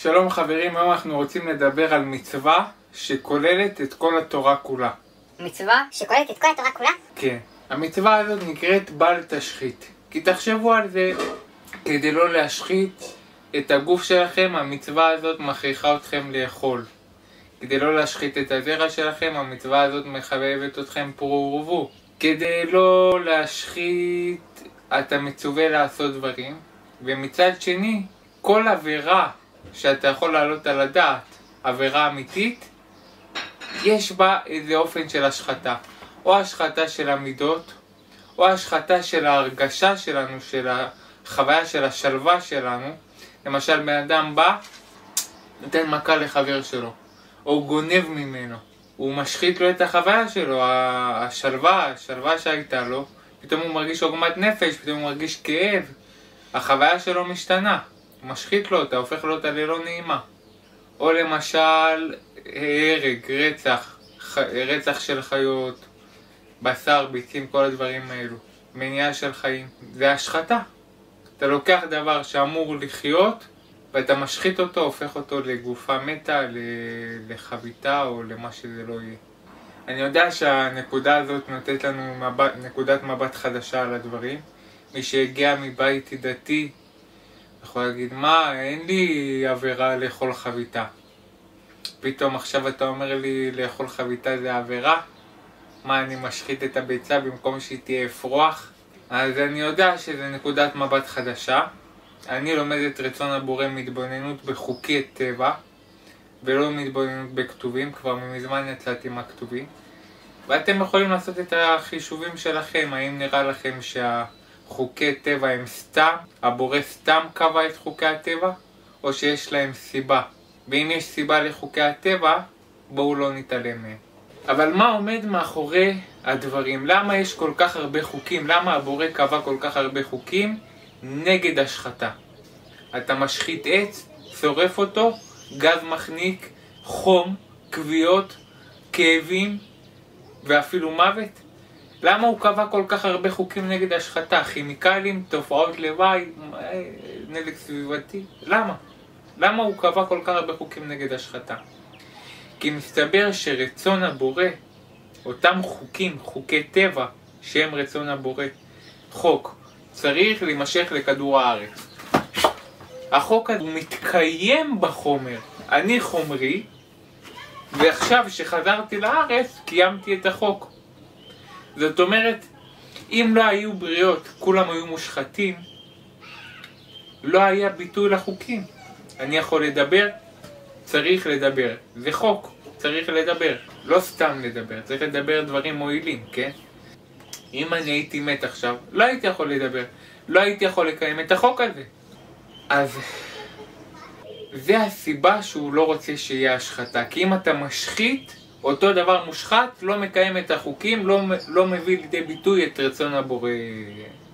שלום חברים, היום אנחנו רוצים לדבר על מצווה שכוללת את כל התורה כולה. מצווה שכוללת את כל התורה כולה? כן. המצווה הזאת נקראת בל תשחית. כי תחשבו על זה, כדי לא להשחית את הגוף שלכם, המצווה הזאת מכריחה אתכם לאכול. כדי לא להשחית את הזרע שלכם, המצווה הזאת מחייבת אתכם פרו ורבו. כדי לא להשחית, אתה מצווה לעשות דברים. ומצד שני, כל עבירה שאתה יכול לעלות על הדעת, עבירה אמיתית, יש בה איזה אופן של השחתה. או השחתה של המידות, או השחתה של ההרגשה שלנו, של החוויה של השלווה שלנו. למשל, בן אדם בא, נותן מכה לחבר שלו, או גונב ממנו. הוא משחית לו את החוויה שלו, השלווה שהייתה לו, פתאום הוא מרגיש עוגמת נפש, פתאום הוא מרגיש כאב. החוויה שלו משתנה, הוא משחית לו אותה, הופך לו אותה ללא נעימה. או למשל, הרג, רצח של חיות, בשר, ביצים, כל הדברים האלו. מניעה של חיים. זה השחתה. אתה לוקח דבר שאמור לחיות, ואתה משחית אותו, הופך אותו לגופה מתה, לחביתה או למה שזה לא יהיה. אני יודע שהנקודה הזאת נותנת לנו נקודת מבט חדשה על הדברים. מי שהגיע מבית דתי יכול להגיד, מה, אין לי עבירה לאכול חביתה. פתאום עכשיו אתה אומר לי לאכול חביתה זה עבירה? מה, אני משחית את הביצה במקום שהיא תהיה אפרוח? אז אני יודע שזה נקודת מבט חדשה. אני לומד את רצון הבורא מתבוננות בחוקי טבע, ולא מתבוננות בכתובים, כבר מזמן יצאתי מהכתובים. ואתם יכולים לעשות את החישובים שלכם, האם נראה לכם שהחוקי טבע הם סתם, הבורא סתם קבע את חוקי הטבע, או שיש להם סיבה. ואם יש סיבה לחוקי הטבע, בואו לא נתעלם מהם. אבל מה עומד מאחורי הדברים? למה יש כל כך הרבה חוקים? למה הבורא קבע כל כך הרבה חוקים נגד השחתה? אתה משחית עץ, שורף אותו, גז מחניק, חום, כוויות, כאבים ואפילו מוות. למה הוא קבע כל כך הרבה חוקים נגד השחתה? כימיקלים, תופעות לוואי, נזק סביבתי. למה? למה הוא קבע כל כך הרבה חוקים נגד השחתה? כי מסתבר שרצון הבורא, אותם חוקים, חוקי טבע, שהם רצון הבורא, חוק, צריך להימשך לכדור הארץ. החוק הזה מתקיים בחומר. אני חומרי, ועכשיו שחזרתי לארץ, קיימתי את החוק. זאת אומרת, אם לא היו בריאות, כולם היו מושחתים, לא היה ביטוי לחוקים. אני יכול לדבר, צריך לדבר. זה חוק, צריך לדבר. לא סתם לדבר, צריך לדבר דברים מועילים, כן? אם אני הייתי מת עכשיו, לא הייתי יכול לדבר. לא הייתי יכול לקיים את החוק הזה. אז זה הסיבה שהוא לא רוצה שיהיה השחתה. כי אם אתה משחית, אותו דבר מושחת, לא מקיים את החוקים, לא מביא לידי ביטוי את רצון הבורא.